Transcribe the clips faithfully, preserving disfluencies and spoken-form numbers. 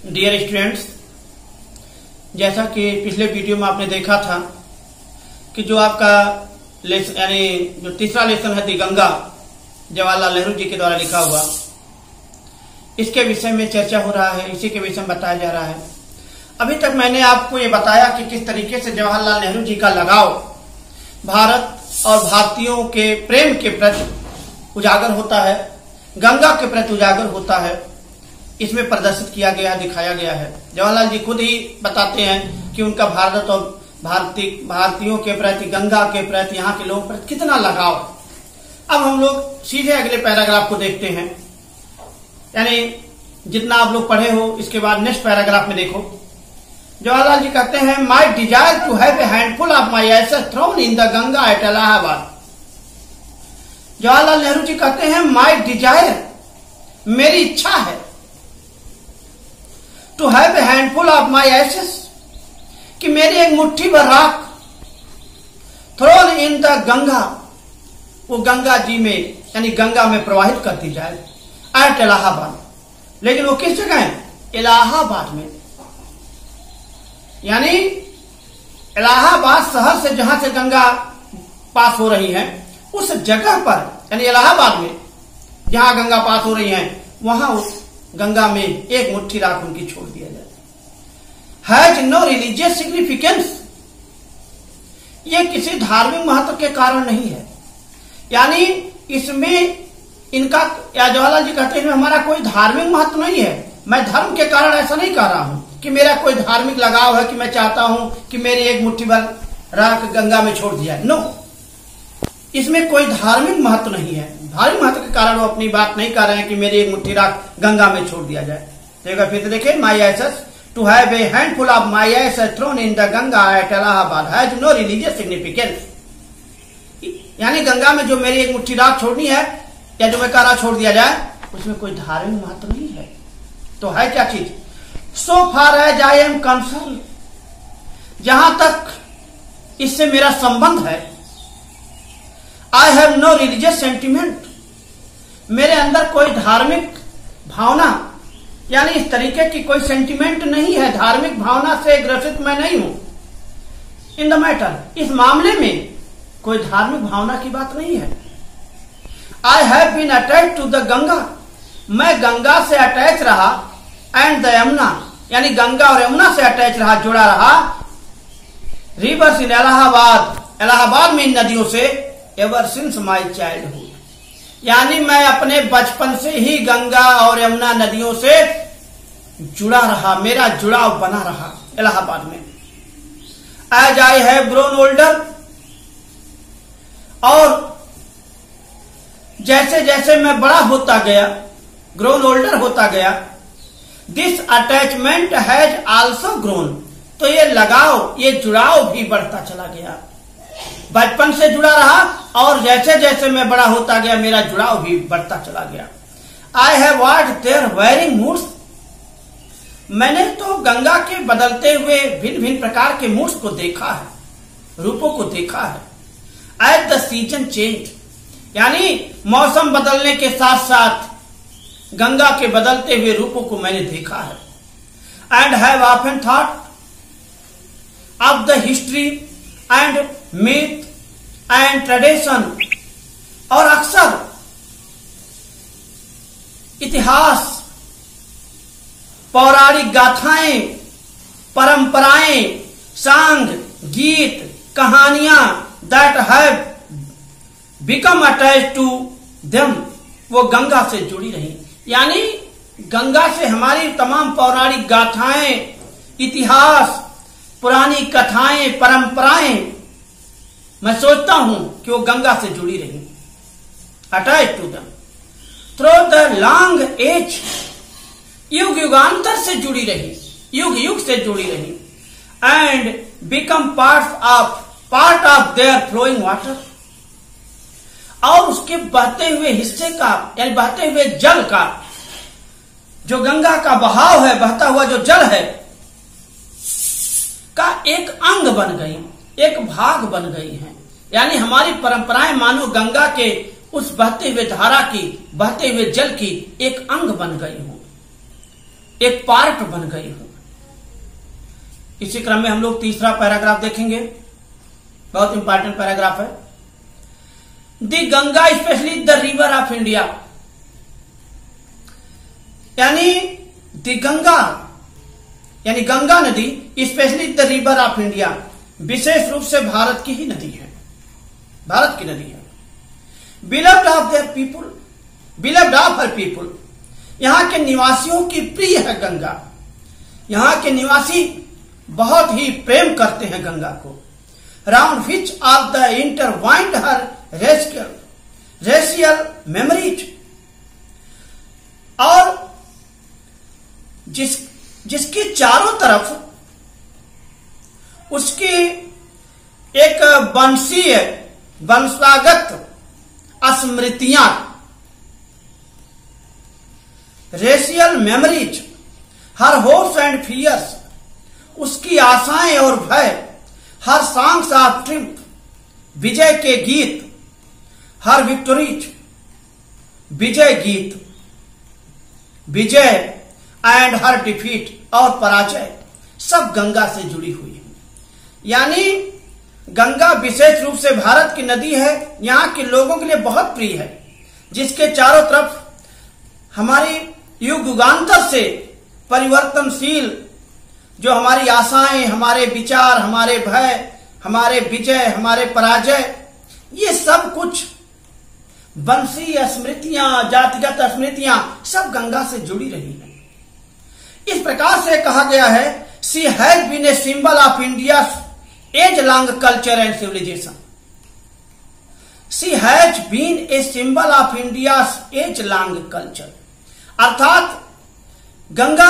Dear students, जैसा कि पिछले वीडियो में आपने देखा था कि जो आपका लेसन यानी जो तीसरा लेसन है दी गंगा, जवाहरलाल नेहरू जी के द्वारा लिखा हुआ, इसके विषय में चर्चा हो रहा है, इसी के विषय में बताया जा रहा है। अभी तक मैंने आपको ये बताया कि किस तरीके से जवाहरलाल नेहरू जी का लगाव भारत और भारतीयों के प्रेम के प्रति उजागर होता है, गंगा के प्रति उजागर होता है, इसमें प्रदर्शित किया गया, दिखाया गया है। जवाहरलाल जी खुद ही बताते हैं कि उनका भारत और भारतीय भारतीयों के प्रति, गंगा के प्रति, यहाँ के लोगों पर कितना लगाव है। अब हम लोग सीधे अगले पैराग्राफ को देखते हैं, यानी जितना आप लोग पढ़े हो इसके बाद नेक्स्ट पैराग्राफ में देखो। जवाहरलाल जी कहते हैं, my desire to have a handful of my ashes thrown in the Ganga at Allahabad. Jawaharlal Nehru ji कहते हैं, माई डिजायर, मेरी इच्छा है, to have a handful of my ashes, कि मेरी एक मुट्ठी भर राख थ्रोन इन द गंगा, वो गंगा जी में यानी गंगा में प्रवाहित कर दी जाए, एट इलाहाबाद। लेकिन वो किस जगह है? इलाहाबाद में, यानी इलाहाबाद शहर से जहां से गंगा पास हो रही है उस जगह पर, यानी इलाहाबाद में जहां गंगा पास हो रही है वहां उस गंगा में एक मुट्ठी राख उनकी छोड़ दिया जाए। हैज नो रिलीजियस सिग्निफिकेंस, ये किसी धार्मिक महत्व के कारण नहीं है, यानी इसमें इनका, या जवाहरलाल जी कहते हैं हमारा कोई धार्मिक महत्व नहीं है, मैं धर्म के कारण ऐसा नहीं कह रहा हूं कि मेरा कोई धार्मिक लगाव है कि मैं चाहता हूं कि मेरी एक मुट्ठी भर राख गंगा में छोड़ दिया। नो, इसमें कोई धार्मिक महत्व नहीं है, धार्मिक महत्व के कारण वो अपनी बात नहीं कर रहे हैं कि मेरी एक मुट्ठी राख गंगा में छोड़ दिया जाए। देखो फिर देखिए, my ashes to have a handful of my ashes thrown in the Ganga at Allahabad has no religious significance, यानी गंगा में जो मेरी एक मुट्ठी राख छोड़नी है या जो मैं कह रहा छोड़ दिया जाए, उसमें कोई धार्मिक महत्व नहीं है। तो है क्या चीज? So far as I am concerned, जहां तक इससे मेरा संबंध है, I have no religious sentiment, मेरे अंदर कोई धार्मिक भावना यानी इस तरीके की कोई सेंटिमेंट नहीं है, धार्मिक भावना से ग्रसित मैं नहीं हूं। इन द मैटर, इस मामले में कोई धार्मिक भावना की बात नहीं है। I have been attach to the Ganga, मैं गंगा से अटैच रहा, एंड द यमुना, यानी गंगा और यमुना से अटैच रहा, जुड़ा रहा, रिवर्स इन इलाहाबाद, इलाहाबाद में इन नदियों से, एवर सिंस माई चाइल्डहुड, यानी मैं अपने बचपन से ही गंगा और यमुना नदियों से जुड़ा रहा, मेरा जुड़ाव बना रहा इलाहाबाद में। As I have grown older, और जैसे जैसे मैं बड़ा होता गया, ग्रोन ओल्डर होता गया, this attachment has also grown, तो ये लगाव, ये जुड़ाव भी बढ़ता चला गया। बचपन से जुड़ा रहा और जैसे जैसे मैं बड़ा होता गया मेरा जुड़ाव भी बढ़ता चला गया। I have watched their varying moods, मैंने तो गंगा के बदलते हुए भिन्न भिन्न प्रकार के मूड्स को देखा है, रूपों को देखा है। एट द सीजन चेंज, यानी मौसम बदलने के साथ साथ गंगा के बदलते हुए रूपों को मैंने देखा है। And have often thought of the history and myth and tradition, और अक्सर इतिहास, पौराणिक गाथाएं, परंपराएं, सांग, गीत, कहानियां that have become attach to them, वो गंगा से जुड़ी रही, यानी गंगा से हमारी तमाम पौराणिक गाथाएं, इतिहास, पुरानी कथाएं, परंपराएं, मैं सोचता हूं कि वो गंगा से जुड़ी रही, attach to them through the long ages, युग युगांतर से जुड़ी रही, युग युग से जुड़ी रही, and become part of part of their flowing water, और उसके बहते हुए हिस्से का, यानी बहते हुए जल का, जो गंगा का बहाव है, बहता हुआ जो जल है का एक अंग बन गई, एक भाग बन गई है। यानी हमारी परंपराएं मानो गंगा के उस बहते हुए धारा की, बहते हुए जल की एक अंग बन गई हूं। एक पार्ट बन गई हूं। इसी क्रम में हम लोग तीसरा पैराग्राफ देखेंगे, बहुत इंपॉर्टेंट पैराग्राफ है। The Ganga specially the river of India, यानी द गंगा यानी गंगा नदी specially the river of India, विशेष रूप से भारत की ही नदी है, भारत की नदी है। Beloved of their people, beloved of her people, यहां के निवासियों की प्रिय है गंगा। यहां के निवासी बहुत ही प्रेम करते हैं गंगा को। Round which of the intertwined her racial racial memories, और जिस जिसकी चारों तरफ उसकी एक वंशीय वंशागत स्मृतियां, racial memories, her hopes and fears, उसकी आशाएं और भय, हर सॉन्ग्स ऑफ ट्रिम्फ, विजय के गीत, हर विक्टोरीज, विजय गीत, विजय एंड हर डिफीट, और पराजय, सब गंगा से जुड़ी हुई है। यानी गंगा विशेष रूप से भारत की नदी है, यहां के लोगों के लिए बहुत प्रिय है, जिसके चारों तरफ हमारी युग युगांतर से परिवर्तनशील जो हमारी आशाएं, हमारे विचार, हमारे भय, हमारे विजय, हमारे पराजय, ये सब कुछ वंशीय स्मृतियां, जातिगत स्मृतियां सब गंगा से जुड़ी रही हैं। इस प्रकार से कहा गया है, she has been a symbol of India age long culture and civilization. She has been a symbol of India age long culture, अर्थात गंगा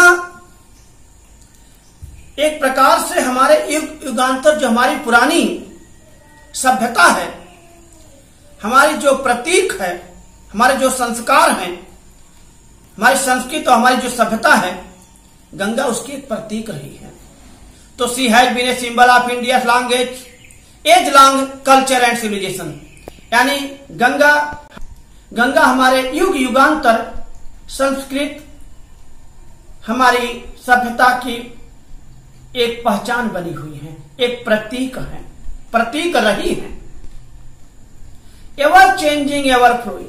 एक प्रकार से हमारे युग युगांतर जो हमारी पुरानी सभ्यता है, हमारी जो प्रतीक है, हमारे जो संस्कार हैं, हमारी संस्कृति और हमारी जो सभ्यता है, गंगा उसकी एक प्रतीक रही है। तो she has been a symbol of India long age age long culture and civilization, यानी गंगा गंगा हमारे युग युगांतर संस्कृत, हमारी सभ्यता की एक पहचान बनी हुई है, एक प्रतीक है, प्रतीक रही है। एवर चेंजिंग एवर फ्लोइंग,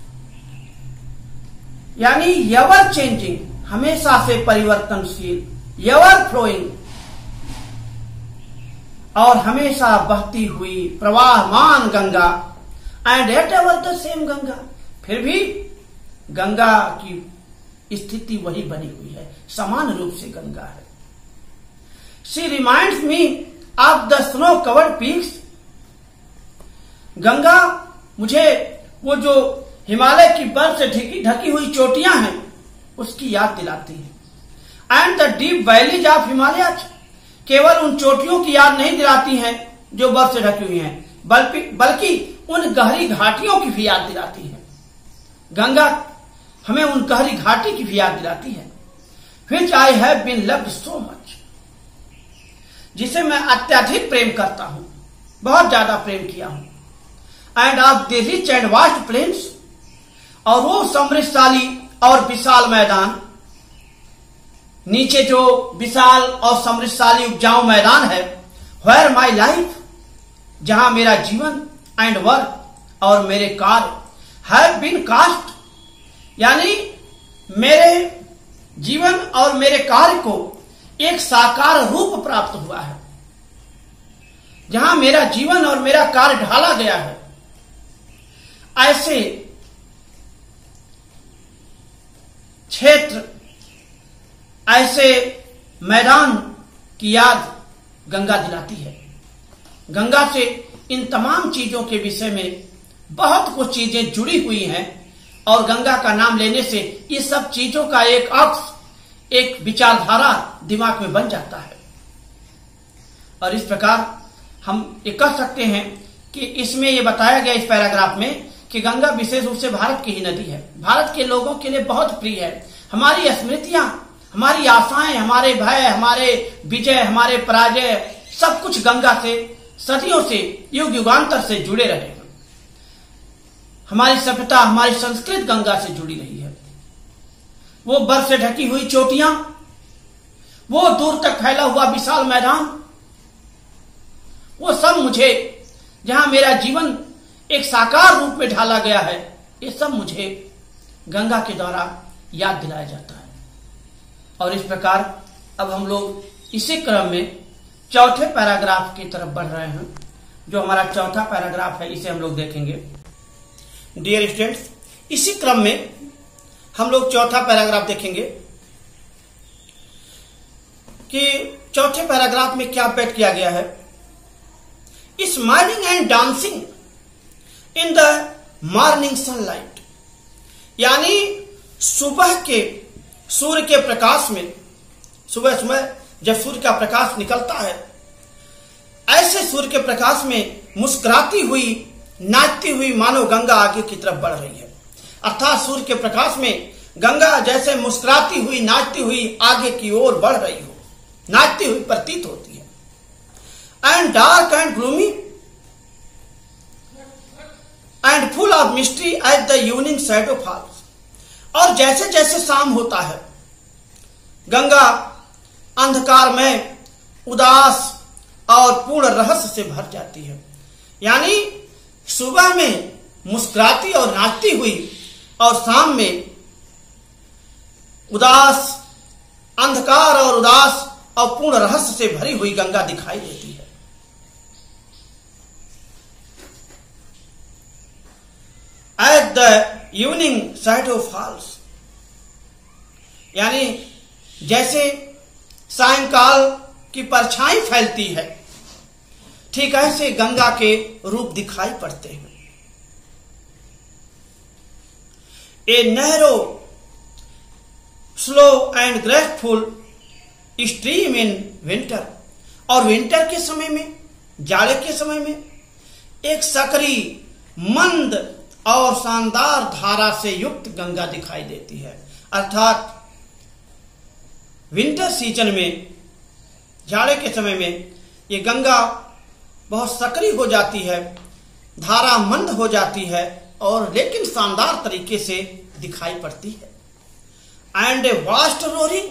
यानी एवर चेंजिंग, हमेशा से परिवर्तनशील, एवर फ्लोइंग, और हमेशा बहती हुई प्रवाहमान Ganga, and yet ever the same Ganga, फिर भी गंगा की स्थिति वही बनी हुई है, समान रूप से गंगा है। She reminds me of the snow covered peaks, Ganga मुझे वो जो हिमालय की बर्फ से ढकी ढकी हुई चोटियां हैं उसकी याद दिलाती है। And the deep valleys of Himalaya, केवल उन चोटियों की याद नहीं दिलाती हैं जो बर्फ से ढकी हुई हैं, बल्कि बल्कि उन गहरी घाटियों की भी याद दिलाती है। गंगा हमें उन गहरी घाटी की भी याद दिलाती है। Which I have been loved so much, जिसे मैं अत्यधिक प्रेम करता हूं, बहुत ज्यादा प्रेम किया हूं। And of the rich and vast plains, और वो समृद्धशाली और विशाल मैदान, नीचे जो विशाल और समृद्धशाली उपजाऊ मैदान है, वेयर माई लाइफ, जहां मेरा जीवन, एंड वर्क, और मेरे कार्य, हैव बीन कास्ट, यानी मेरे जीवन और मेरे कार्य को एक साकार रूप प्राप्त हुआ है, जहां मेरा जीवन और मेरा कार्य ढाला गया है। ऐसे क्षेत्र, ऐसे मैदान की याद गंगा दिलाती है। गंगा से इन तमाम चीजों के विषय में बहुत कुछ चीजें जुड़ी हुई हैं, और गंगा का नाम लेने से ये सब चीजों का एक अक्ष, एक विचारधारा दिमाग में बन जाता है। और इस प्रकार हम ये कह सकते हैं कि इसमें ये बताया गया इस पैराग्राफ में कि गंगा विशेष रूप से भारत की ही नदी है, भारत के लोगों के लिए बहुत प्रिय है। हमारी स्मृतियां, हमारी आशाएं, हमारे भय, हमारे विजय, हमारे पराजय, सब कुछ गंगा से सदियों से, युग युगांतर से जुड़े रहे हैं। हमारी सभ्यता, हमारी संस्कृति गंगा से जुड़ी रही है। वो बर्फ से ढकी हुई चोटियां, वो दूर तक फैला हुआ विशाल मैदान, वो सब मुझे, जहां मेरा जीवन एक साकार रूप में ढाला गया है, ये सब मुझे गंगा के द्वारा याद दिलाया जाता है। और इस प्रकार अब हम लोग इसी क्रम में चौथे पैराग्राफ की तरफ बढ़ रहे हैं। जो हमारा चौथा पैराग्राफ है इसे हम लोग देखेंगे। डियर स्टूडेंट्स, इसी क्रम में हम लोग चौथा पैराग्राफ देखेंगे कि चौथे पैराग्राफ में क्या पेश किया गया है। Smiling and dancing in the morning sunlight, यानी सुबह के सूर्य के प्रकाश में, सुबह सुबह जब सूर्य का प्रकाश निकलता है, ऐसे सूर्य के प्रकाश में मुस्कुराती हुई, नाचती हुई मानो गंगा आगे की तरफ बढ़ रही है। अर्थात सूर्य के प्रकाश में गंगा जैसे मुस्कुराती हुई, नाचती हुई आगे की ओर बढ़ रही हो, नाचती हुई प्रतीत होती है। And dark and gloomy and full of mystery at the evening shadow falls, और जैसे जैसे शाम होता है गंगा अंधकार में उदास और पूर्ण रहस्य से भर जाती है। यानी सुबह में मुस्कुराती और नाचती हुई और शाम में उदास, अंधकार और उदास और पूर्ण रहस्य से भरी हुई गंगा दिखाई देती है। At the evening shadow falls, यानी जैसे सायंकाल की परछाई फैलती है, ठीक ऐसे गंगा के रूप दिखाई पड़ते हैं। A narrow slow and graceful stream in winter, और विंटर के समय में, जाड़े के समय में एक सकरी, मंद और शानदार धारा से युक्त गंगा दिखाई देती है। अर्थात विंटर सीजन में, जाड़े के समय में ये गंगा बहुत सकरी हो जाती है, धारा मंद हो जाती है, और लेकिन शानदार तरीके से दिखाई पड़ती है। And a vast roaring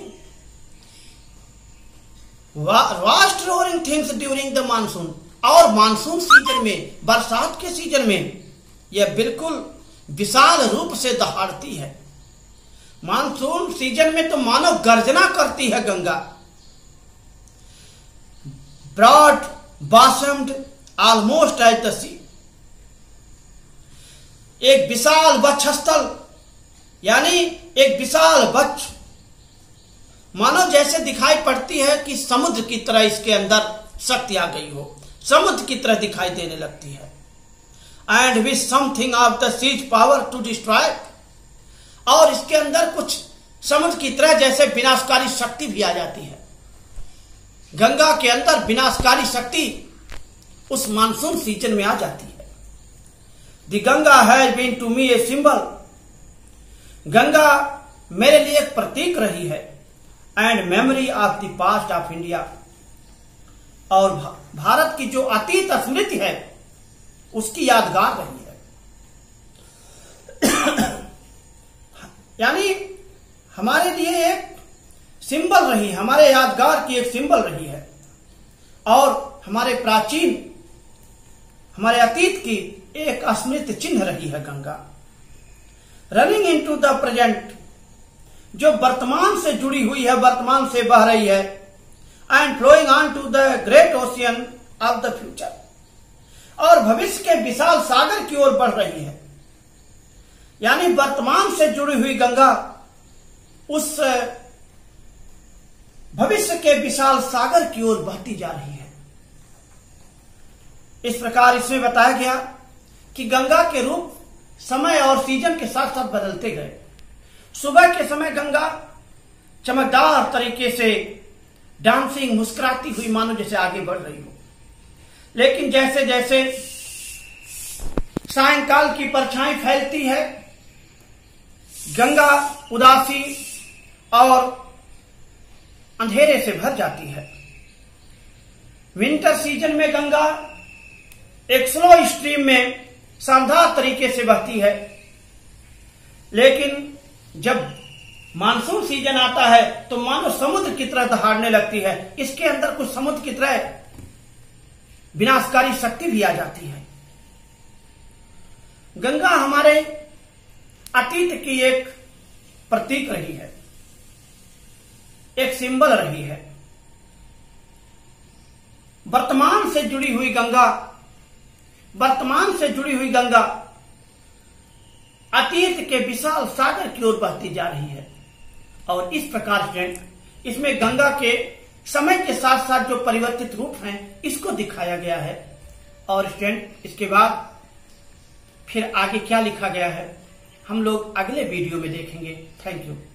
vast roaring things during the monsoon, और मानसून सीजन में, बरसात के सीजन में यह बिल्कुल विशाल रूप से दहाड़ती है। मानसून सीजन में तो मानो गर्जना करती है Ganga. Broad bosomed almost at the sea, एक विशाल वक्षस्थल, यानी एक विशाल वक्ष मानो जैसे दिखाई पड़ती है कि समुद्र की तरह इसके अंदर शक्ति आ गई हो, समुद्र की तरह दिखाई देने लगती है। And with something of the sea's power to destroy, और इसके अंदर कुछ समुद्र की तरह जैसे विनाशकारी शक्ति भी आ जाती है। गंगा के अंदर विनाशकारी शक्ति उस मानसून सीजन में आ जाती है। The Ganga has been to me a symbol, Ganga मेरे लिए एक प्रतीक रही है। And memory of the past of India, और भारत की जो अतीत स्मृति है उसकी यादगार रही है। यानी हमारे लिए एक सिंबल रही, हमारे यादगार की एक सिंबल रही है, और हमारे प्राचीन, हमारे अतीत की एक स्मृति चिन्ह रही है Ganga. Running into the present, जो वर्तमान से जुड़ी हुई है, वर्तमान से बह रही है। And flowing on to the great ocean of the future, और भविष्य के विशाल सागर की ओर बढ़ रही है। यानी वर्तमान से जुड़ी हुई गंगा उस भविष्य के विशाल सागर की ओर बहती जा रही है। इस प्रकार इसमें बताया गया कि गंगा के रूप समय और सीजन के साथ साथ बदलते गए। सुबह के समय गंगा चमकदार तरीके से डांसिंग, मुस्कुराती हुई मानो जैसे आगे बढ़ रही हो, लेकिन जैसे जैसे सायंकाल की परछाई फैलती है, गंगा उदासी और अंधेरे से भर जाती है। विंटर सीजन में गंगा एक स्लो स्ट्रीम में शानदार तरीके से बहती है, लेकिन जब मानसून सीजन आता है तो मानो समुद्र की तरह दहाड़ने लगती है। इसके अंदर कुछ समुद्र की तरह विनाशकारी शक्ति भी आ जाती है। गंगा हमारे अतीत की एक प्रतीक रही है, एक सिंबल रही है। वर्तमान से जुड़ी हुई गंगा वर्तमान से जुड़ी हुई गंगा अतीत के विशाल सागर की ओर बहती जा रही है। और इस प्रकार से इसमें गंगा के समय के साथ साथ जो परिवर्तित रूप हैं इसको दिखाया गया है। और स्टूडेंट इसके बाद फिर आगे क्या लिखा गया है हम लोग अगले वीडियो में देखेंगे। Thank you.